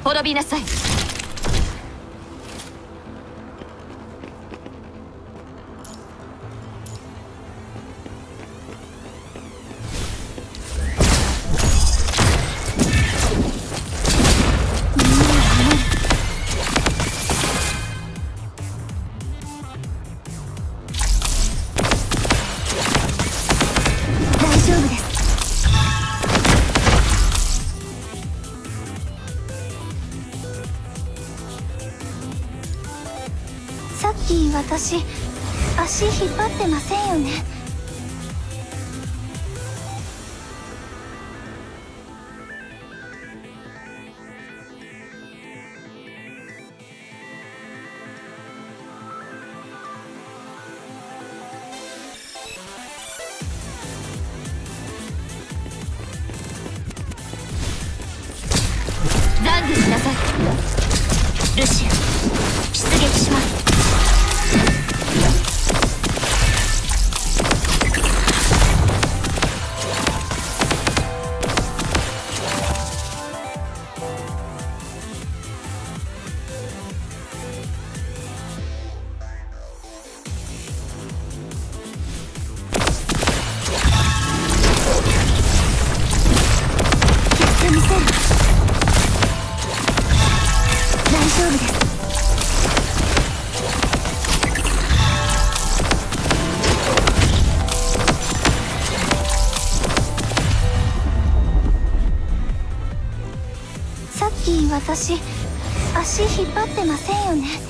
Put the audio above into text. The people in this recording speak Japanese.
滅びなさい。 さっき私足引っ張ってませんよね。 懺悔しなさい。ルシア、出撃します。さっき私足引っ張ってませんよね。